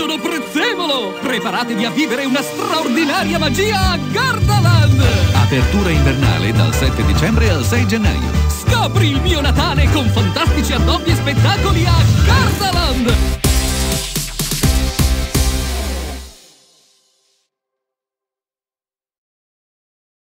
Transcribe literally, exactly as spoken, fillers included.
Sono Prezzemolo! Preparatevi a vivere una straordinaria magia a Gardaland! Apertura invernale dal sette dicembre al sei gennaio. Scopri il mio Natale con fantastici addobbi e spettacoli a Gardaland!